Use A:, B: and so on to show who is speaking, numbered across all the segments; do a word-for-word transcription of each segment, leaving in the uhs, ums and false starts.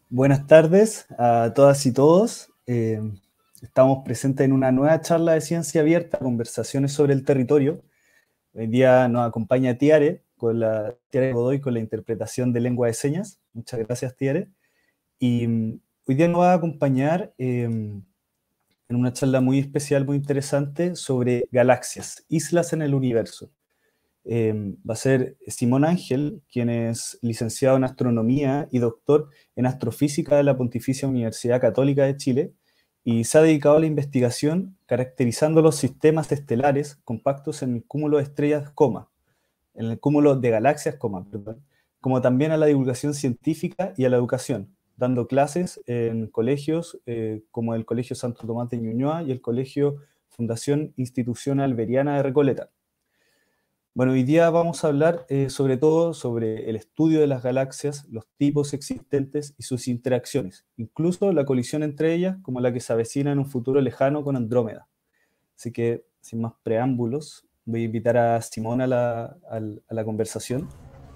A: Buenas tardes a todas y todos. Eh, estamos presentes en una nueva charla de ciencia abierta, conversaciones sobre el territorio. Hoy día nos acompaña Tiare, con la, Tiare Godoy con la interpretación de lengua de señas. Muchas gracias, Tiare. Y um, hoy día nos va a acompañar eh, en una charla muy especial, muy interesante, sobre galaxias, islas en el universo. Eh, va a ser Simón Ángel, quien es licenciado en astronomía y doctor en astrofísica de la Pontificia Universidad Católica de Chile, y se ha dedicado a la investigación caracterizando los sistemas estelares compactos en el cúmulo de estrellas, coma, en el cúmulo de galaxias, coma, perdón, como también a la divulgación científica y a la educación, dando clases en colegios eh, como el Colegio Santo Tomás de Ñuñoa y el Colegio Fundación Institución Alberiana de Recoleta. Bueno, hoy día vamos a hablar eh, sobre todo sobre el estudio de las galaxias, los tipos existentes y sus interacciones, incluso la colisión entre ellas, como la que se avecina en un futuro lejano con Andrómeda. Así que, sin más preámbulos, voy a invitar a Simón a la, a a la conversación.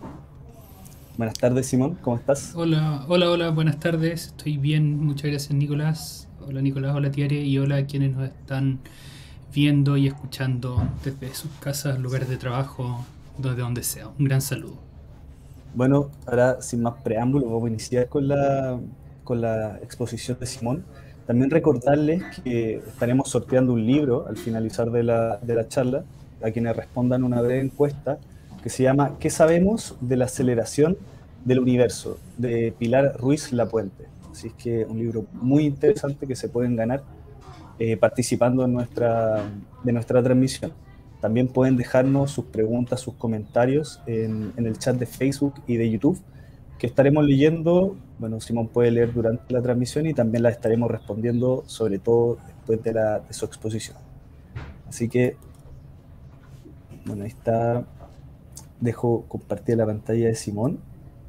A: Buenas tardes, Simón, ¿cómo estás?
B: Hola, hola, hola, buenas tardes. Estoy bien, muchas gracias, Nicolás. Hola, Nicolás, hola, Tiare, y hola a quienes nos están viendo y escuchando desde sus casas, lugares de trabajo, desde donde sea. Un gran saludo.
A: Bueno, ahora sin más preámbulos, vamos a iniciar con la, con la exposición de Simón. También recordarles que estaremos sorteando un libro al finalizar de la, de la charla, a quienes respondan una breve encuesta que se llama ¿Qué sabemos de la aceleración del universo?, de Pilar Ruiz Lapuente. Así es que un libro muy interesante que se pueden ganar eh, participando en nuestra, de nuestra transmisión. También pueden dejarnos sus preguntas, sus comentarios en, en el chat de Facebook y de YouTube, que estaremos leyendo. Bueno, Simón puede leer durante la transmisión y también las estaremos respondiendo, sobre todo después de, la, de su exposición. Así que, bueno, ahí está. Dejo compartir la pantalla de Simón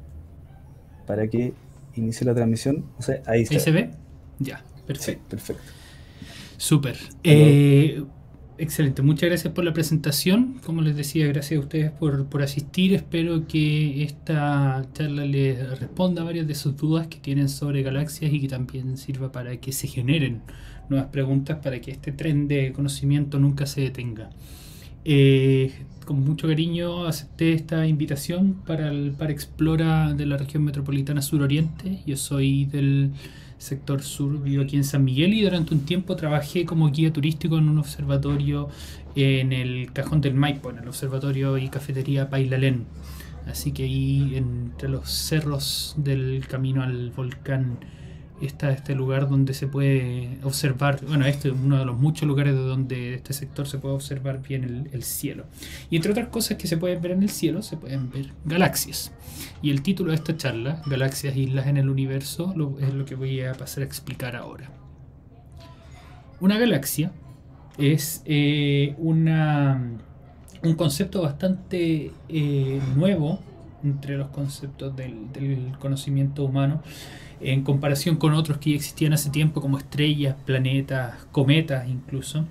A: para que inicie la transmisión. O sea, ahí
B: ¿Ahí
A: se
B: se
A: ve.
B: ve? Ya,
A: Sí,
B: perfecto.
A: perfecto.
B: Súper.
A: Bueno,
B: Eh, excelente, muchas gracias por la presentación. Como les decía, gracias a ustedes por, por asistir. Espero que esta charla les responda a varias de sus dudas que tienen sobre galaxias y que también sirva para que se generen nuevas preguntas para que este tren de conocimiento nunca se detenga. Eh, con mucho cariño acepté esta invitación para el Par Explora de la región metropolitana suroriente. Yo soy del sector sur, vivo aquí en San Miguel y durante un tiempo trabajé como guía turístico en un observatorio en el Cajón del Maipo, en el observatorio y cafetería Pailalén. Así que ahí entre los cerros del camino al volcán está este lugar donde se puede observar, bueno, este es uno de los muchos lugares de donde este sector se puede observar bien el, el cielo. Y entre otras cosas que se pueden ver en el cielo, se pueden ver galaxias. Y el título de esta charla, Galaxias, Islas en el Universo, lo, es lo que voy a pasar a explicar ahora. Una galaxia es eh, una, un concepto bastante eh, nuevo entre los conceptos del, del conocimiento humano en comparación con otros que ya existían hace tiempo, como estrellas, planetas, cometas incluso.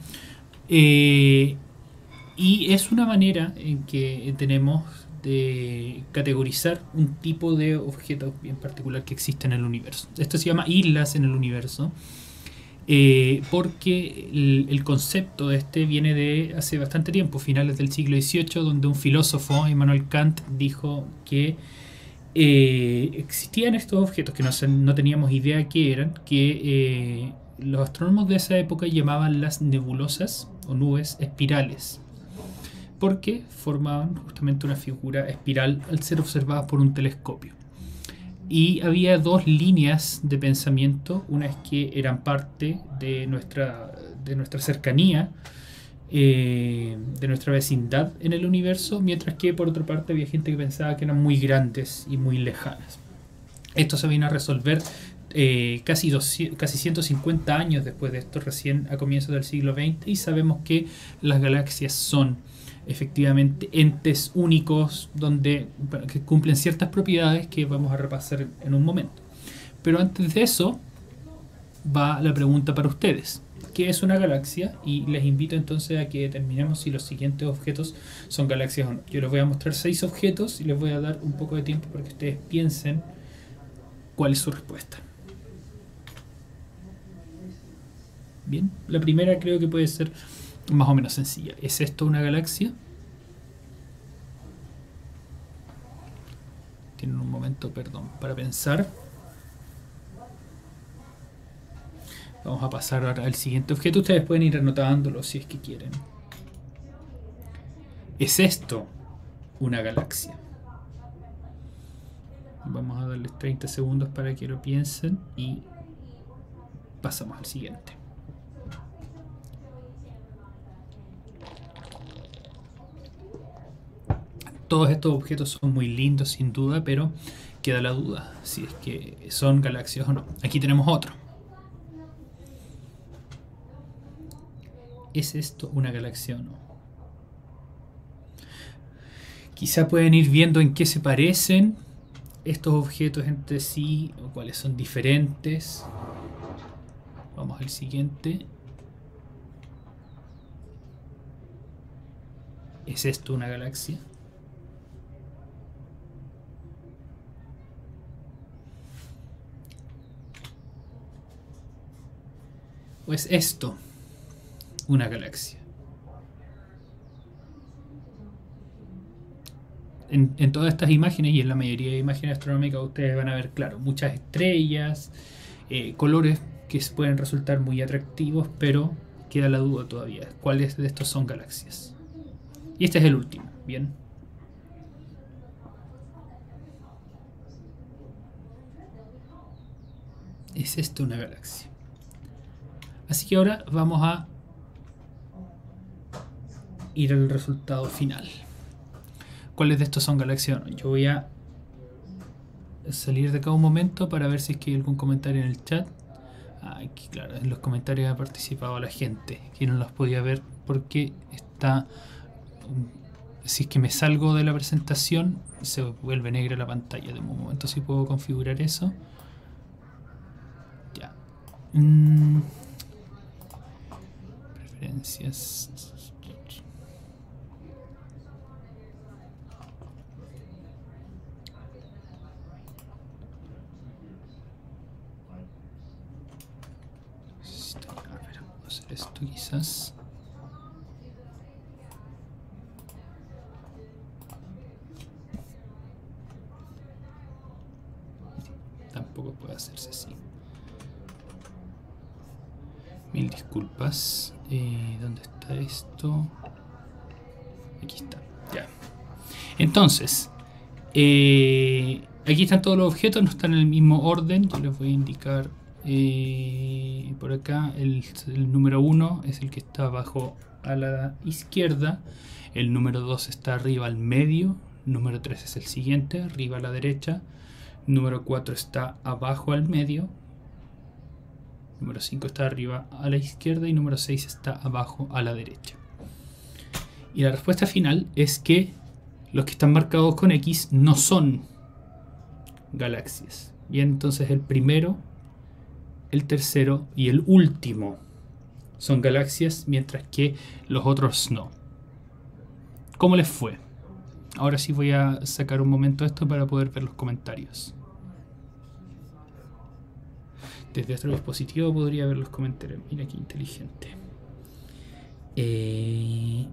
B: Eh, y es una manera en que tenemos de categorizar un tipo de objeto en particular que existe en el universo. Esto se llama islas en el universo, eh, porque el, el concepto de este viene de hace bastante tiempo, finales del siglo dieciocho, donde un filósofo, Immanuel Kant, dijo que eh, existían estos objetos que no, no teníamos idea qué eran, que eh, los astrónomos de esa época llamaban las nebulosas o nubes espirales, porque formaban justamente una figura espiral al ser observadas por un telescopio. Y había dos líneas de pensamiento, una es que eran parte de nuestra, de nuestra cercanía, eh, de nuestra vecindad en el universo, mientras que por otra parte había gente que pensaba que eran muy grandes y muy lejanas. Esto se vino a resolver eh, casi, doscientos, casi ciento cincuenta años después de esto, recién a comienzos del siglo veinte, y sabemos que las galaxias son efectivamente entes únicos donde, bueno, que cumplen ciertas propiedades que vamos a repasar en un momento. Pero antes de eso va la pregunta para ustedes. ¿Qué es una galaxia? Y les invito entonces a que determinemos si los siguientes objetos son galaxias o no. Yo les voy a mostrar seis objetos y les voy a dar un poco de tiempo para que ustedes piensen ¿Cuál es su respuesta? Bien, la primera creo que puede ser más o menos sencilla. ¿Es esto una galaxia? Tienen un momento, perdón, para pensar. Vamos a pasar ahora al siguiente objeto. Ustedes pueden ir anotándolo si es que quieren. ¿Es esto una galaxia? Vamos a darles treinta segundos para que lo piensen y pasamos al siguiente. Todos estos objetos son muy lindos sin duda, pero queda la duda si es que son galaxias o no. Aquí tenemos otro. ¿Es esto una galaxia o no? Quizá pueden ir viendo en qué se parecen estos objetos entre sí o cuáles son diferentes. Vamos al siguiente. ¿Es esto una galaxia? ¿O es esto una galaxia? En, en todas estas imágenes y en la mayoría de imágenes astronómicas ustedes van a ver, claro, muchas estrellas, eh, colores que pueden resultar muy atractivos, pero queda la duda todavía. ¿Cuáles de estos son galaxias? Y este es el último, ¿bien? ¿Es esto una galaxia? Así que ahora vamos a ir al resultado final. ¿Cuáles de estos son galaxias o no? Yo voy a salir de acá un momento para ver si es que hay algún comentario en el chat. Aquí, claro, en los comentarios ha participado la gente, que no los podía ver porque está... Si es que me salgo de la presentación, se vuelve negra la pantalla. De un momento si puedo configurar eso. Ya. Mm. Preferencias. A ver, vamos a hacer esto quizás. Tampoco puede hacerse así. Mil disculpas. Eh, ¿Dónde está esto? Aquí está. Ya. Entonces, eh, aquí están todos los objetos, no están en el mismo orden. Yo les voy a indicar eh, por acá. El, el número uno es el que está abajo a la izquierda. El número dos está arriba al medio. Número tres es el siguiente, arriba a la derecha. Número cuatro está abajo al medio. Número cinco está arriba a la izquierda y número seis está abajo a la derecha. Y la respuesta final es que los que están marcados con X no son galaxias. Bien, entonces el primero, el tercero y el último son galaxias, mientras que los otros no. ¿Cómo les fue? Ahora sí voy a sacar un momento esto para poder ver los comentarios. Desde otro dispositivo podría ver los comentarios. Mira qué inteligente. Eh...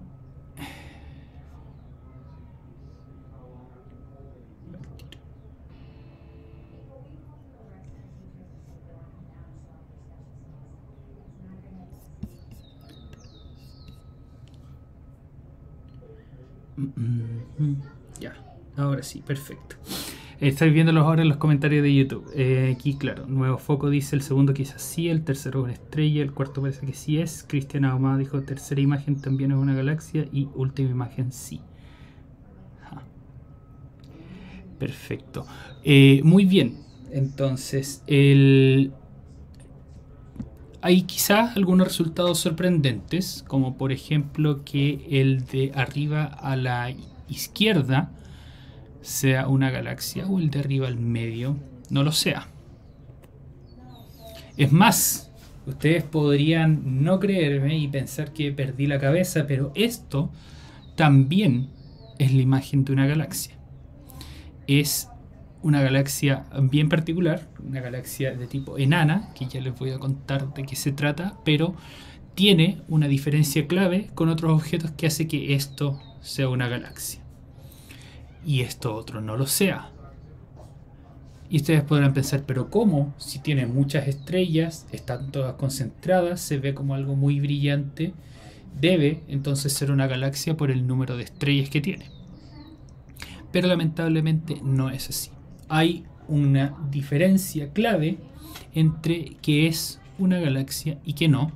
B: Ya, ahora sí, perfecto. Estáis viéndolos ahora en los comentarios de YouTube. Eh, aquí, claro, Nuevo Foco dice el segundo quizás sí, el tercero una estrella, el cuarto parece que sí es. Cristian Ahumada dijo tercera imagen también es una galaxia y última imagen sí. Ajá. Perfecto. Eh, muy bien. Entonces, el... hay quizás algunos resultados sorprendentes, como por ejemplo que el de arriba a la izquierda sea una galaxia o el de arriba al medio no lo sea. Es más, ustedes podrían no creerme y pensar que perdí la cabeza, pero esto también es la imagen de una galaxia. Es una galaxia bien particular, una galaxia de tipo enana, que ya les voy a contar de qué se trata, pero tiene una diferencia clave con otros objetos que hace que esto sea una galaxia y esto otro no lo sea. Y ustedes podrán pensar, pero ¿cómo? Si tiene muchas estrellas, están todas concentradas, se ve como algo muy brillante, debe entonces ser una galaxia por el número de estrellas que tiene. Pero lamentablemente no es así. Hay una diferencia clave entre qué es una galaxia y qué no.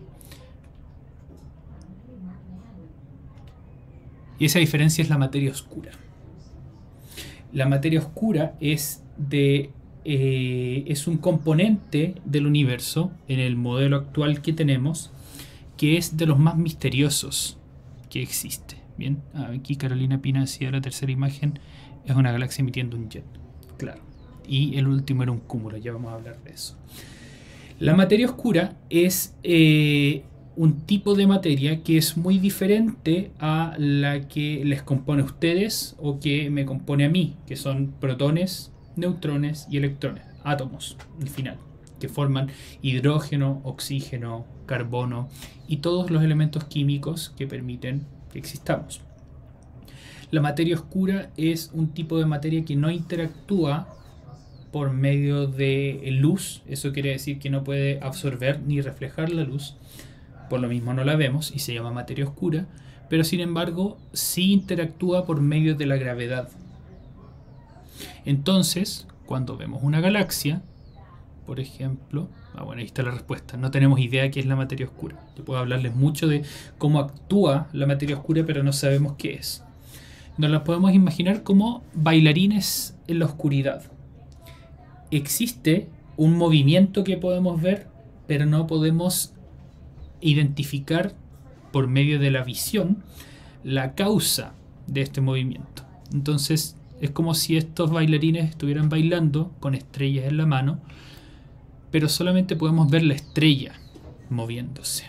B: Y esa diferencia es la materia oscura. La materia oscura es de eh, es un componente del universo en el modelo actual que tenemos, que es de los más misteriosos que existe. Bien, aquí Carolina Pina decía la tercera imagen es una galaxia emitiendo un jet. Claro. Y el último era un cúmulo, ya vamos a hablar de eso. La materia oscura es eh, un tipo de materia que es muy diferente a la que les compone a ustedes o que me compone a mí, que son protones, neutrones y electrones, átomos al final, que forman hidrógeno, oxígeno, carbono y todos los elementos químicos que permiten que existamos. La materia oscura es un tipo de materia que no interactúa por medio de luz, eso quiere decir que no puede absorber ni reflejar la luz, por lo mismo no la vemos y se llama materia oscura, pero sin embargo sí interactúa por medio de la gravedad. Entonces, cuando vemos una galaxia, por ejemplo, ah, bueno, ahí está la respuesta, no tenemos idea qué es la materia oscura. Yo puedo hablarles mucho de cómo actúa la materia oscura, pero no sabemos qué es. Nos la podemos imaginar como bailarines en la oscuridad. Existe un movimiento que podemos ver, pero no podemos identificar por medio de la visión la causa de este movimiento. Entonces es como si estos bailarines estuvieran bailando con estrellas en la mano, pero solamente podemos ver la estrella moviéndose.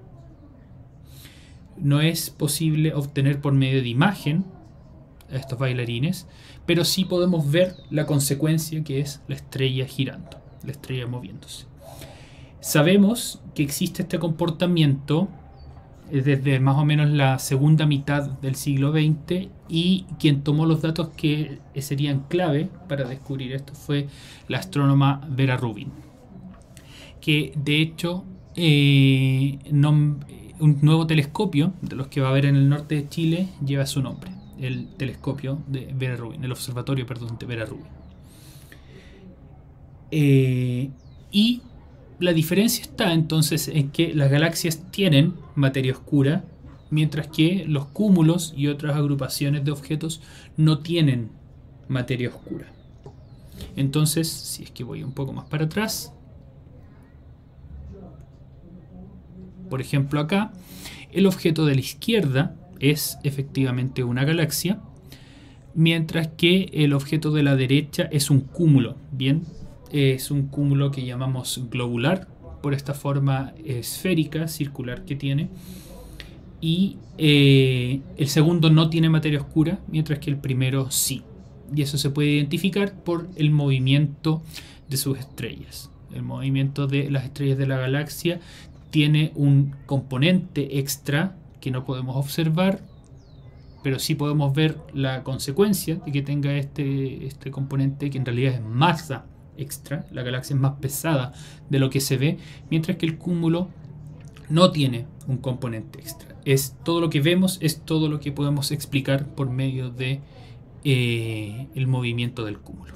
B: No es posible obtener por medio de imagen a estos bailarines, pero sí podemos ver la consecuencia, que es la estrella girando, la estrella moviéndose. Sabemos que existe este comportamiento desde más o menos la segunda mitad del siglo veinte, y quien tomó los datos que serían clave para descubrir esto fue la astrónoma Vera Rubin, que de hecho eh, no, un nuevo telescopio de los que va a haber en el norte de Chile lleva su nombre, el telescopio de Vera Rubin, el observatorio, perdón, de Vera Rubin. Eh, y la diferencia está entonces en que las galaxias tienen materia oscura, mientras que los cúmulos y otras agrupaciones de objetos no tienen materia oscura. Entonces, si es que voy un poco más para atrás, por ejemplo acá, el objeto de la izquierda es efectivamente una galaxia, mientras que el objeto de la derecha es un cúmulo. Bien, es un cúmulo que llamamos globular, por esta forma esférica, circular que tiene. Y eh, el segundo no tiene materia oscura, mientras que el primero sí. Y eso se puede identificar por el movimiento de sus estrellas. El movimiento de las estrellas de la galaxia tiene un componente extra que no podemos observar, pero sí podemos ver la consecuencia de que tenga este, este componente, que en realidad es masa extra. La galaxia es más pesada de lo que se ve, mientras que el cúmulo no tiene un componente extra. Es todo lo que vemos, es todo lo que podemos explicar por medio de eh, el movimiento del cúmulo.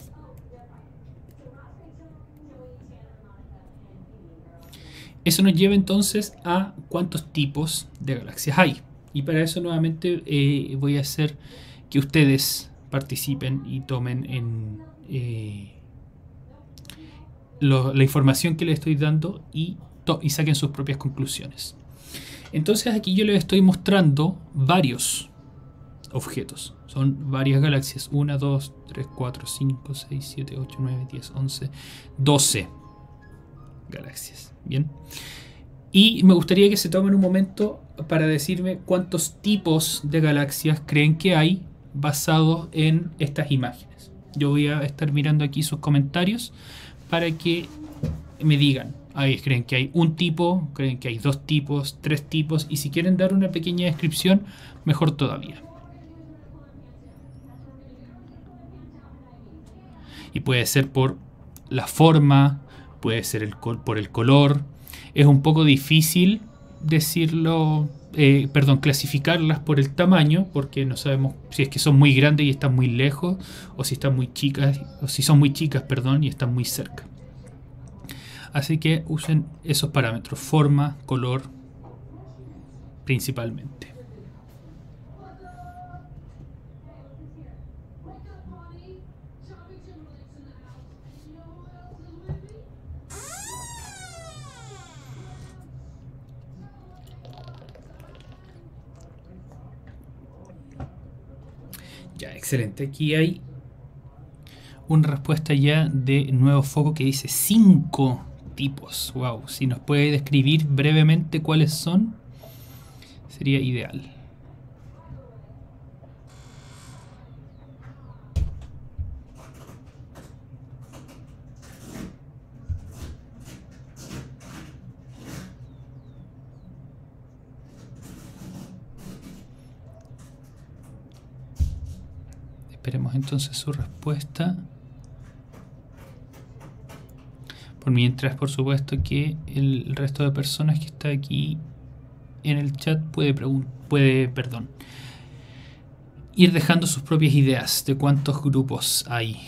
B: Eso nos lleva entonces a cuántos tipos de galaxias hay. Y para eso nuevamente eh, voy a hacer que ustedes participen y tomen en eh, lo, la información que les estoy dando y, y saquen sus propias conclusiones. Entonces aquí yo les estoy mostrando varios objetos. Son varias galaxias. uno, dos, tres, cuatro, cinco, seis, siete, ocho, nueve, diez, once, doce galaxias. Bien. Y me gustaría que se tomen un momento para decirme cuántos tipos de galaxias creen que hay basados en estas imágenes. Yo voy a estar mirando aquí sus comentarios para que me digan, ahí creen que hay un tipo, creen que hay dos tipos, tres tipos, y si quieren dar una pequeña descripción, mejor todavía. Y puede ser por la forma, puede ser el por el color. Es un poco difícil decirlo, eh, perdón, clasificarlas por el tamaño, porque no sabemos si es que son muy grandes y están muy lejos, o si están muy chicas, o si son muy chicas, perdón, y están muy cerca. Así que usen esos parámetros, forma, color, principalmente. Ya, excelente. Aquí hay una respuesta ya de Nuevo Foco que dice cinco tipos. Wow, si nos puede describir brevemente cuáles son, sería ideal. Esperemos entonces su respuesta. Por mientras, por supuesto, que el resto de personas que está aquí en el chat puede, puede perdón, ir dejando sus propias ideas de cuántos grupos hay.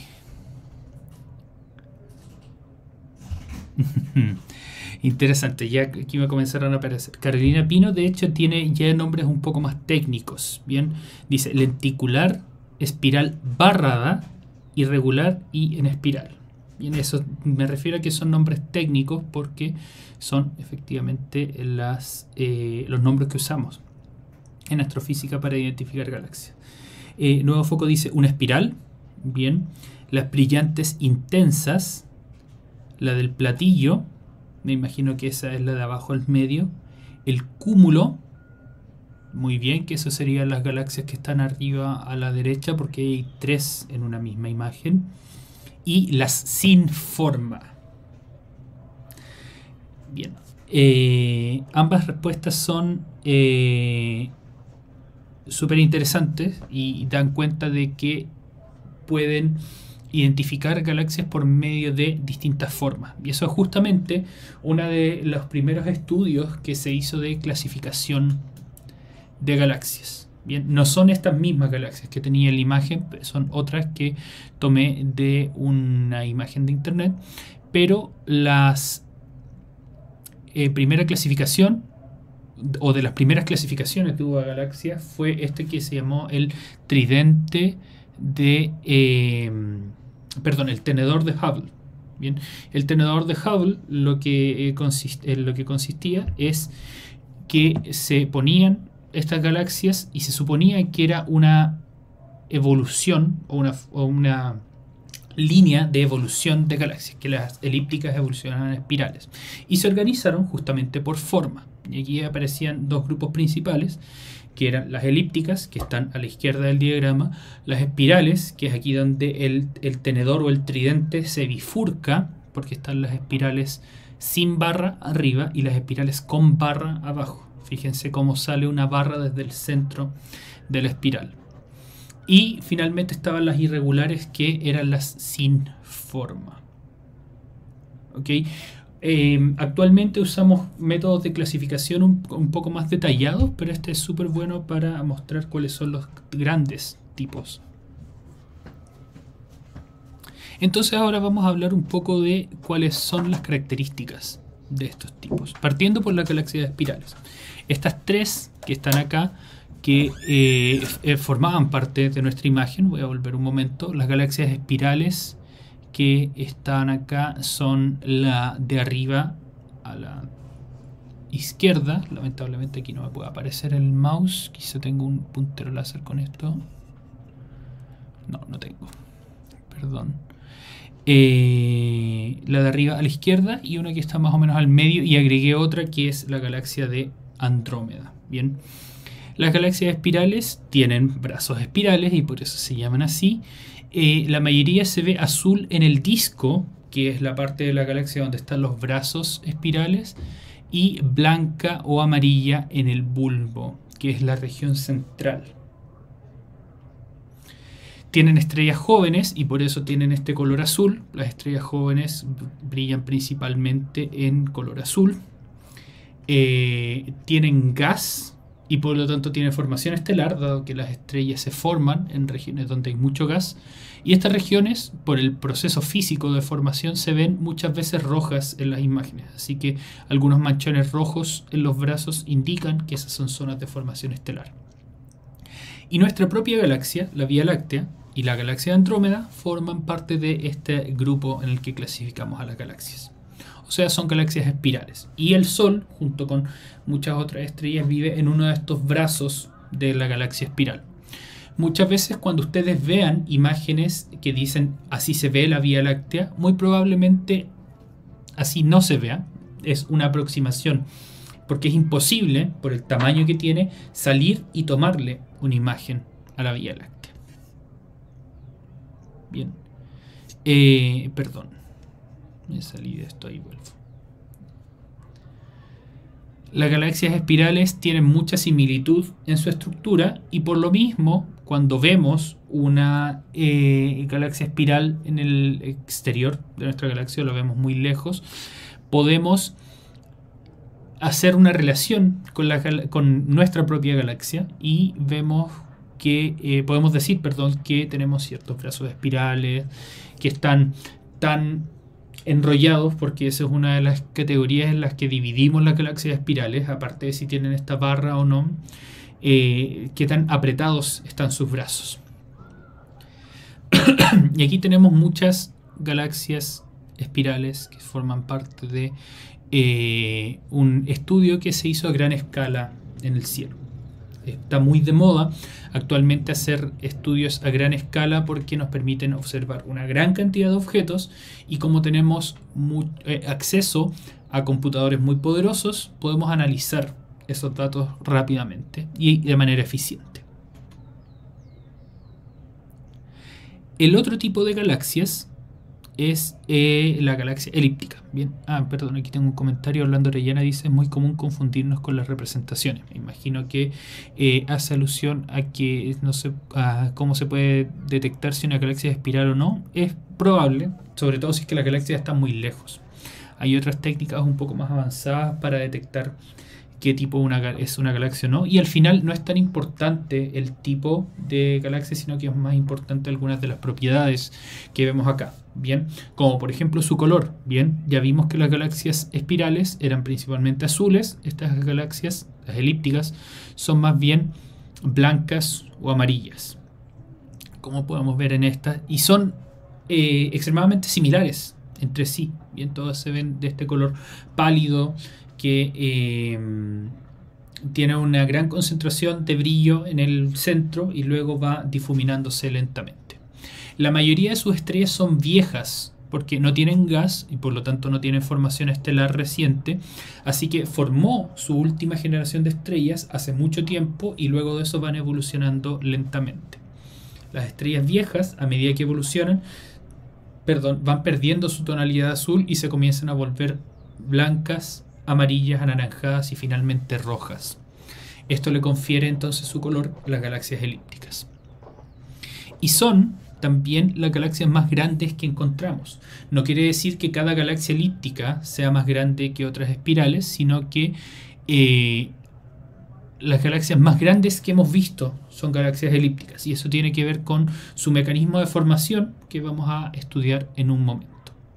B: Interesante, ya aquí me comenzaron a aparecer. Carolina Pino, de hecho, tiene ya nombres un poco más técnicos. Bien, dice lenticular, espiral barrada, irregular y en espiral. Y en eso me refiero a que son nombres técnicos porque son efectivamente las, eh, los nombres que usamos en astrofísica para identificar galaxias. Eh, Nuevo Foco dice una espiral, bien, las brillantes intensas, la del platillo, me imagino que esa es la de abajo al medio, el cúmulo, muy bien, que eso serían las galaxias que están arriba a la derecha porque hay tres en una misma imagen, y las sin forma. Bien, eh, ambas respuestas son eh, súper interesantes y dan cuenta de que pueden identificar galaxias por medio de distintas formas. Y eso es justamente uno de los primeros estudios que se hizo de clasificación de galaxias. Bien, no son estas mismas galaxias que tenía en la imagen, son otras que tomé de una imagen de internet, pero las eh, primera clasificación o de las primeras clasificaciones que hubo de galaxias fue este que se llamó el tridente de eh, perdón, el tenedor de Hubble. Bien, el tenedor de Hubble lo que, eh, consist, eh, lo que consistía es que se ponían estas galaxias y se suponía que era una evolución o una, o una línea de evolución de galaxias, que las elípticas evolucionaban en espirales y se organizaron justamente por forma. Y aquí aparecían dos grupos principales, que eran las elípticas, que están a la izquierda del diagrama, las espirales, que es aquí donde el, el tenedor o el tridente se bifurca, porque están las espirales sin barra arriba y las espirales con barra abajo. Fíjense cómo sale una barra desde el centro de la espiral. Y finalmente estaban las irregulares, que eran las sin forma. ¿Ok? Eh, actualmente usamos métodos de clasificación un, un poco más detallados, pero este es súper bueno para mostrar cuáles son los grandes tipos. Entonces ahora vamos a hablar un poco de cuáles son las características de estos tipos, partiendo por la galaxia de espirales. Estas tres que están acá, que eh, eh, formaban parte de nuestra imagen, voy a volver un momento, las galaxias espirales que están acá son la de arriba a la izquierda. Lamentablemente aquí no me puede aparecer el mouse, quizá tengo un puntero láser con esto. No, no tengo, perdón. Eh, la de arriba a la izquierda y una que está más o menos al medio, y agregué otra que es la galaxia de Andrómeda. Bien, las galaxias espirales tienen brazos espirales y por eso se llaman así, Eh, la mayoría se ve azul en el disco, que es la parte de la galaxia donde están los brazos espirales, y blanca o amarilla en el bulbo, que es la región central. Tienen estrellas jóvenes y por eso tienen este color azul. Las estrellas jóvenes brillan principalmente en color azul. Eh, tienen gas y por lo tanto tienen formación estelar, dado que las estrellas se forman en regiones donde hay mucho gas. Y estas regiones, por el proceso físico de formación, se ven muchas veces rojas en las imágenes. Así que algunos manchones rojos en los brazos indican que esas son zonas de formación estelar. Y nuestra propia galaxia, la Vía Láctea, y la galaxia de Andrómeda forman parte de este grupo en el que clasificamos a las galaxias. O sea, son galaxias espirales. Y el Sol, junto con muchas otras estrellas, vive en uno de estos brazos de la galaxia espiral. Muchas veces cuando ustedes vean imágenes que dicen así se ve la Vía Láctea, muy probablemente así no se vea. Es una aproximación, porque es imposible, por el tamaño que tiene, salir y tomarle una imagen a la Vía Láctea. Bien. Eh, perdón. Me salí de esto y vuelvo. Las galaxias espirales tienen mucha similitud en su estructura y por lo mismo, cuando vemos una eh, galaxia espiral en el exterior de nuestra galaxia, lo vemos muy lejos, podemos hacer una relación con, la, con nuestra propia galaxia y vemos que eh, podemos decir, perdón, que tenemos ciertos brazos espirales que están tan enrollados, porque esa es una de las categorías en las que dividimos las galaxias espirales, aparte de si tienen esta barra o no, eh, qué tan apretados están sus brazos. Y aquí tenemos muchas galaxias espirales que forman parte de eh, un estudio que se hizo a gran escala en el cielo. Está muy de moda actualmente hacer estudios a gran escala porque nos permiten observar una gran cantidad de objetos y como tenemos muy, eh, acceso a computadores muy poderosos, podemos analizar esos datos rápidamente y de manera eficiente. El otro tipo de galaxias es eh, la galaxia elíptica. Bien, ah, perdón, aquí tengo un comentario. Orlando Orellana dice: es muy común confundirnos con las representaciones. Me imagino que eh, hace alusión a que no sé a cómo se puede detectar si una galaxia es espiral o no. Es probable, sobre todo si es que las galaxias están muy lejos. Hay otras técnicas un poco más avanzadas para detectar qué tipo una, es una galaxia o no. Y al final no es tan importante el tipo de galaxia, sino que es más importante algunas de las propiedades que vemos acá. Bien, como por ejemplo su color. Bien, ya vimos que las galaxias espirales eran principalmente azules. Estas galaxias, las elípticas, son más bien blancas o amarillas, como podemos ver en esta, y son eh, extremadamente similares entre sí. Bien, todas se ven de este color pálido que eh, tiene una gran concentración de brillo en el centro y luego va difuminándose lentamente. La mayoría de sus estrellas son viejas porque no tienen gas y por lo tanto no tienen formación estelar reciente, así que formó su última generación de estrellas hace mucho tiempo y luego de eso van evolucionando lentamente. Las estrellas viejas, a medida que evolucionan, perdón, van perdiendo su tonalidad azul y se comienzan a volver blancas, amarillas, anaranjadas y finalmente rojas. Esto le confiere entonces su color a las galaxias elípticas. Y son también las galaxias más grandes que encontramos. No quiere decir que cada galaxia elíptica sea más grande que otras espirales, sino que eh, las galaxias más grandes que hemos visto son galaxias elípticas. Y eso tiene que ver con su mecanismo de formación que vamos a estudiar en un momento.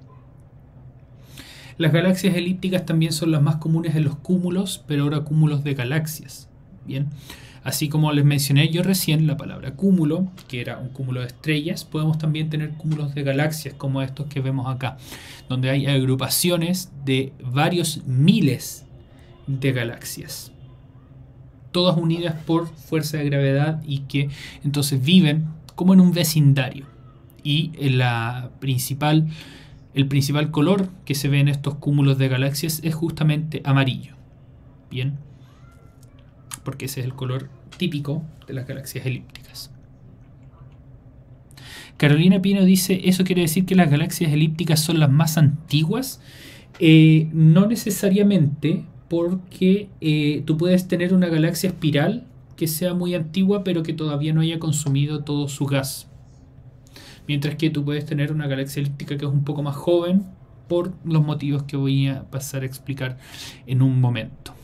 B: Las galaxias elípticas también son las más comunes en los cúmulos, pero ahora cúmulos de galaxias. Bien, así como les mencioné yo recién la palabra cúmulo, que era un cúmulo de estrellas, podemos también tener cúmulos de galaxias como estos que vemos acá, donde hay agrupaciones de varios miles de galaxias, todas unidas por fuerza de gravedad y que entonces viven como en un vecindario. Y en la principal El principal color que se ve en estos cúmulos de galaxias es justamente amarillo. Bien, porque ese es el color típico de las galaxias elípticas. Carolina Pino dice, ¿eso quiere decir que las galaxias elípticas son las más antiguas? Eh, no necesariamente, porque eh, tú puedes tener una galaxia espiral que sea muy antigua, pero que todavía no haya consumido todo su gas. Mientras que tú puedes tener una galaxia elíptica que es un poco más joven, por los motivos que voy a pasar a explicar en un momento.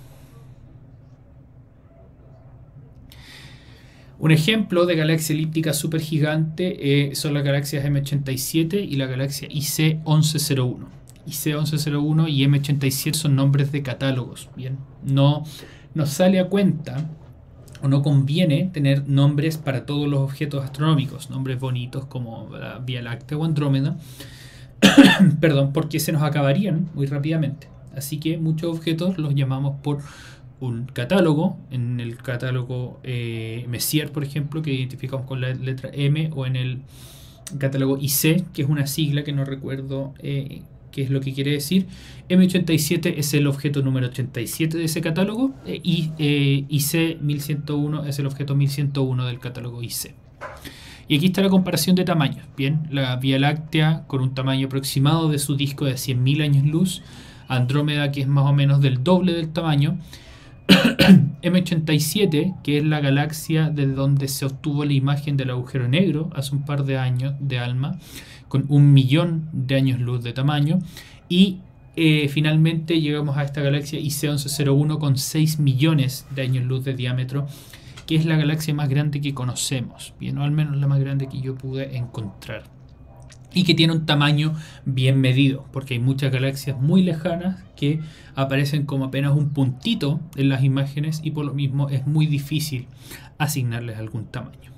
B: Un ejemplo de galaxia elíptica supergigante eh, son las galaxias M ochenta y siete y la galaxia I C once cero uno. I C once cero uno y M ochenta y siete son nombres de catálogos. Bien, no nos sale a cuenta o no conviene tener nombres para todos los objetos astronómicos, nombres bonitos como la Vía Láctea o Andrómeda, perdón, porque se nos acabarían muy rápidamente. Así que muchos objetos los llamamos por un catálogo, en el catálogo eh, Messier, por ejemplo, que identificamos con la letra M, o en el catálogo I C, que es una sigla que no recuerdo eh, qué es lo que quiere decir. M ochenta y siete es el objeto número ochenta y siete de ese catálogo, eh, y eh, I C mil ciento uno es el objeto mil ciento uno del catálogo I C. Y aquí está la comparación de tamaños. Bien, la Vía Láctea con un tamaño aproximado de su disco de cien mil años luz, Andrómeda, que es más o menos del doble del tamaño, M ochenta y siete, que es la galaxia de donde se obtuvo la imagen del agujero negro hace un par de años de ALMA, con un millón de años luz de tamaño, y eh, finalmente llegamos a esta galaxia I C once cero uno con seis millones de años luz de diámetro, que es la galaxia más grande que conocemos, bien, o al menos la más grande que yo pude encontrar, y que tiene un tamaño bien medido, porque hay muchas galaxias muy lejanas que aparecen como apenas un puntito en las imágenes, y por lo mismo es muy difícil asignarles algún tamaño.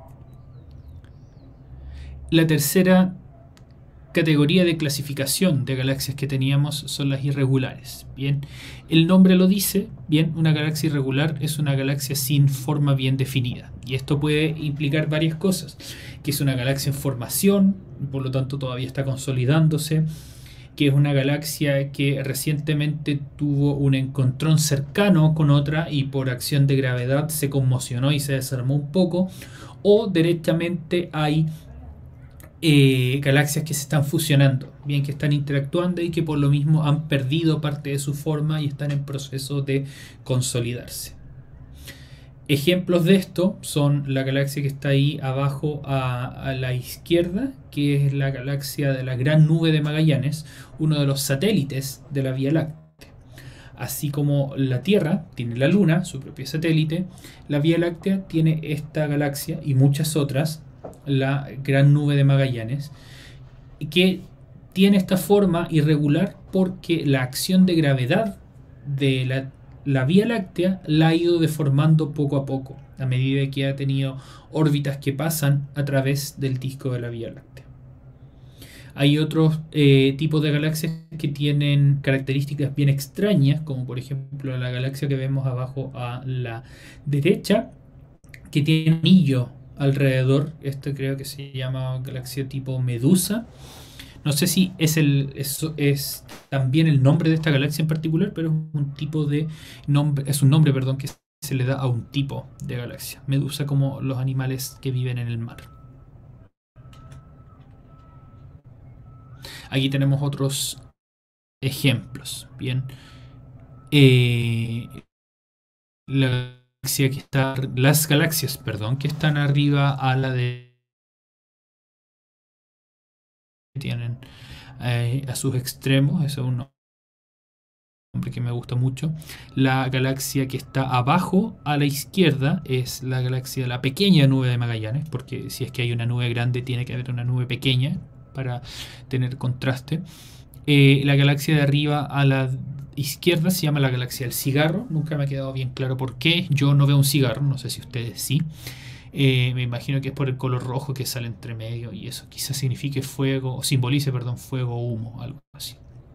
B: La tercera categoría de clasificación de galaxias que teníamos son las irregulares. Bien, el nombre lo dice, bien, una galaxia irregular es una galaxia sin forma bien definida, y esto puede implicar varias cosas: que es una galaxia en formación, por lo tanto todavía está consolidándose, que es una galaxia que recientemente tuvo un encontrón cercano con otra y por acción de gravedad se conmocionó y se desarmó un poco, o derechamente hay Eh, galaxias que se están fusionando, bien, que están interactuando y que por lo mismo han perdido parte de su forma y están en proceso de consolidarse. Ejemplos de esto son la galaxia que está ahí abajo a, a la izquierda, que es la galaxia de la Gran Nube de Magallanes, uno de los satélites de la Vía Láctea. Así como la Tierra tiene la Luna, su propio satélite, la Vía Láctea tiene esta galaxia y muchas otras, la Gran Nube de Magallanes, que tiene esta forma irregular porque la acción de gravedad de la, la Vía Láctea la ha ido deformando poco a poco, a medida que ha tenido órbitas que pasan a través del disco de la Vía Láctea. Hay otros eh, tipos de galaxias que tienen características bien extrañas, como por ejemplo la galaxia que vemos abajo a la derecha, que tiene un anillo alrededor. Esto creo que se llama galaxia tipo Medusa. No sé si es, el, es, es también el nombre de esta galaxia en particular, pero es un tipo de nombre, es un nombre, perdón, que se le da a un tipo de galaxia. Medusa, como los animales que viven en el mar. Aquí tenemos otros ejemplos. Bien, eh, la galaxia que está, las galaxias, perdón, que están arriba a la de tienen eh, a sus extremos, eso es un nombre que me gusta mucho. La galaxia que está abajo a la izquierda es la galaxia, la pequeña nube de Magallanes, porque si es que hay una nube grande tiene que haber una nube pequeña para tener contraste. Eh, la galaxia de arriba a la izquierda se llama la galaxia del cigarro. Nunca me ha quedado bien claro por qué. Yo no veo un cigarro, no sé si ustedes sí. Eh, me imagino que es por el color rojo que sale entre medio y eso quizás signifique fuego, o simbolice, perdón, fuego o humo, algo así.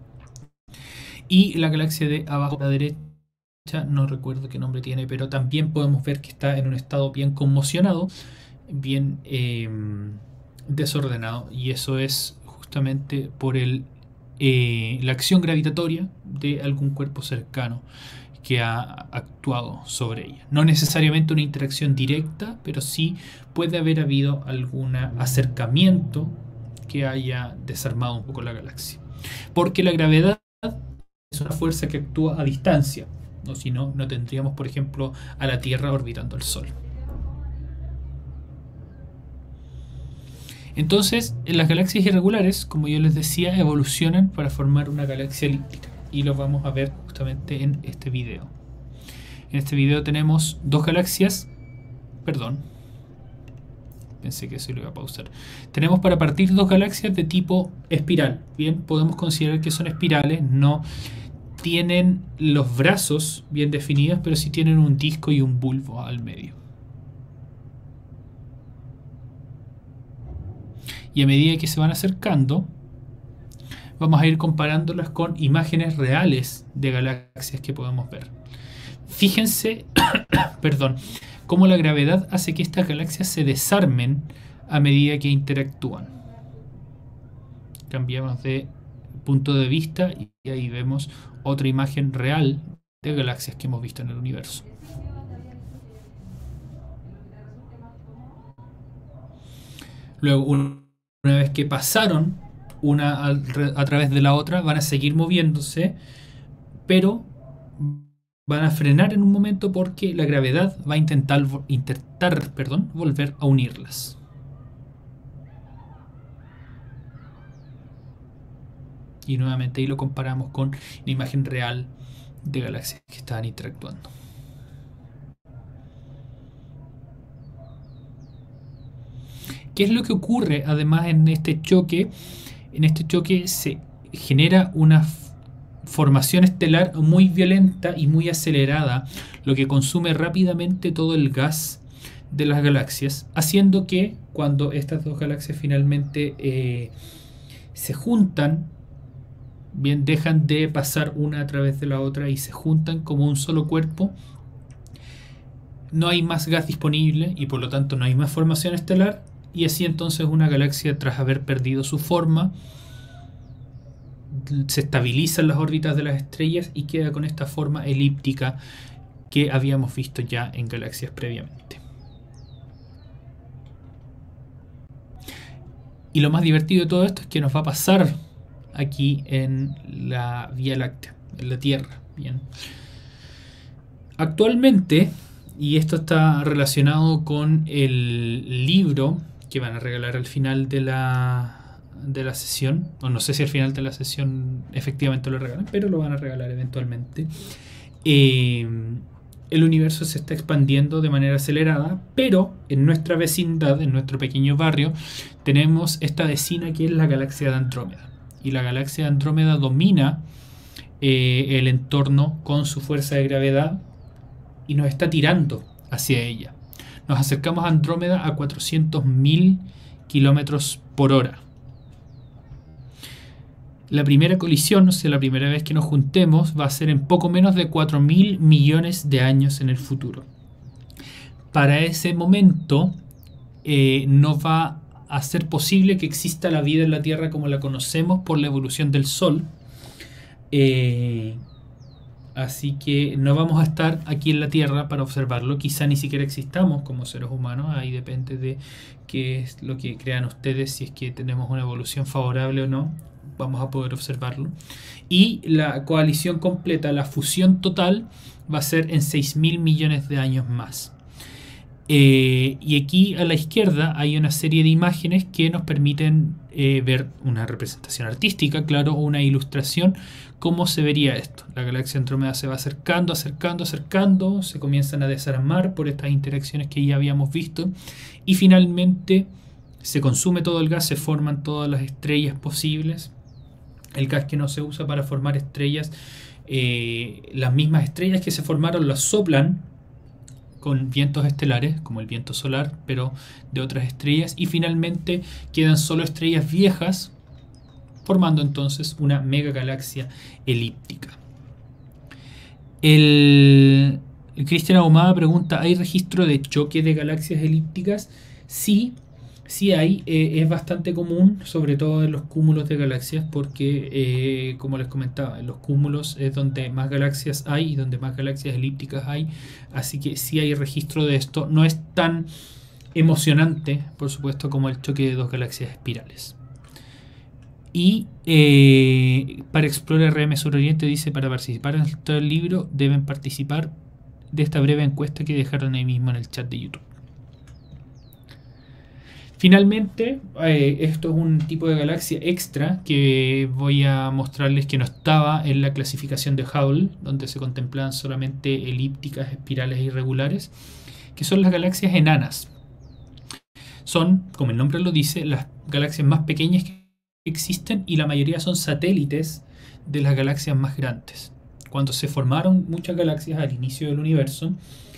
B: Y la galaxia de abajo a la derecha, no recuerdo qué nombre tiene, pero también podemos ver que está en un estado bien conmocionado, bien eh, desordenado, y eso es justamente por el, eh, la acción gravitatoria de algún cuerpo cercano que ha actuado sobre ella. No necesariamente una interacción directa, pero sí puede haber habido algún acercamiento que haya desarmado un poco la galaxia. Porque la gravedad es una fuerza que actúa a distancia, ¿no? Si no, no tendríamos, por ejemplo, a la Tierra orbitando el Sol. Entonces, las galaxias irregulares, como yo les decía, evolucionan para formar una galaxia elíptica. Y lo vamos a ver justamente en este video. En este video tenemos dos galaxias. Perdón. Pensé que eso lo iba a pausar. Tenemos para partir dos galaxias de tipo espiral. Bien, podemos considerar que son espirales. No tienen los brazos bien definidos, pero sí tienen un disco y un bulbo al medio. Y a medida que se van acercando, vamos a ir comparándolas con imágenes reales de galaxias que podemos ver. Fíjense, perdón, cómo la gravedad hace que estas galaxias se desarmen a medida que interactúan. Cambiamos de punto de vista y ahí vemos otra imagen real de galaxias que hemos visto en el universo. Luego, una vez que pasaron una a, a través de la otra, van a seguir moviéndose, pero van a frenar en un momento porque la gravedad va a intentar, intentar perdón, volver a unirlas. Y nuevamente ahí lo comparamos con la imagen real de galaxias que estaban interactuando. ¿Qué es lo que ocurre además en este choque? En este choque se genera una formación estelar muy violenta y muy acelerada, lo que consume rápidamente todo el gas de las galaxias, haciendo que cuando estas dos galaxias finalmente eh, se juntan, bien, dejan de pasar una a través de la otra y se juntan como un solo cuerpo, no hay más gas disponible y por lo tanto no hay más formación estelar, y así entonces una galaxia, tras haber perdido su forma, se estabilizan las órbitas de las estrellas y queda con esta forma elíptica que habíamos visto ya en galaxias previamente. Y lo más divertido de todo esto es que nos va a pasar aquí en la Vía Láctea, en la Tierra. Bien. Actualmente, y esto está relacionado con el libro que van a regalar al final de la, de la sesión, o no sé si al final de la sesión efectivamente lo regalan, pero lo van a regalar eventualmente. Eh, el universo se está expandiendo de manera acelerada, pero en nuestra vecindad, en nuestro pequeño barrio, tenemos esta vecina que es la galaxia de Andrómeda. Y la galaxia de Andrómeda domina eh, el entorno con su fuerza de gravedad y nos está tirando hacia ella. Nos acercamos a Andrómeda a cuatrocientos mil kilómetros por hora. La primera colisión, o sea, la primera vez que nos juntemos, va a ser en poco menos de cuatro mil millones de años en el futuro. Para ese momento eh, no va a ser posible que exista la vida en la Tierra como la conocemos por la evolución del Sol. Eh, así que no vamos a estar aquí en la Tierra para observarlo. Quizá ni siquiera existamos como seres humanos. Ahí depende de qué es lo que crean ustedes, si es que tenemos una evolución favorable o no. Vamos a poder observarlo. Y la coalición completa, la fusión total, va a ser en seis mil millones de años más. Eh, y aquí a la izquierda hay una serie de imágenes que nos permiten eh, ver una representación artística, claro, o una ilustración, cómo se vería esto. La galaxia Andrómeda se va acercando, acercando, acercando, se comienzan a desarmar por estas interacciones que ya habíamos visto, y finalmente se consume todo el gas, se forman todas las estrellas posibles. El gas que no se usa para formar estrellas, eh, las mismas estrellas que se formaron las soplan con vientos estelares, como el viento solar, pero de otras estrellas, y finalmente quedan solo estrellas viejas, formando entonces una megagalaxia elíptica. El, el Cristian Ahumada pregunta, ¿hay registro de choque de galaxias elípticas? Sí, Sí hay, eh, es bastante común, sobre todo en los cúmulos de galaxias, porque, eh, como les comentaba, en los cúmulos es donde más galaxias hay y donde más galaxias elípticas hay, así que sí hay registro de esto. No es tan emocionante, por supuesto, como el choque de dos galaxias espirales. Y eh, para Explorer R M Suroriente dice, para participar en el libro deben participar de esta breve encuesta que dejaron ahí mismo en el chat de YouTube. Finalmente, eh, esto es un tipo de galaxia extra que voy a mostrarles que no estaba en la clasificación de Hubble, donde se contemplaban solamente elípticas, espirales e irregulares, que son las galaxias enanas. Son, como el nombre lo dice, las galaxias más pequeñas que existen y la mayoría son satélites de las galaxias más grandes. Cuando se formaron muchas galaxias al inicio del universo,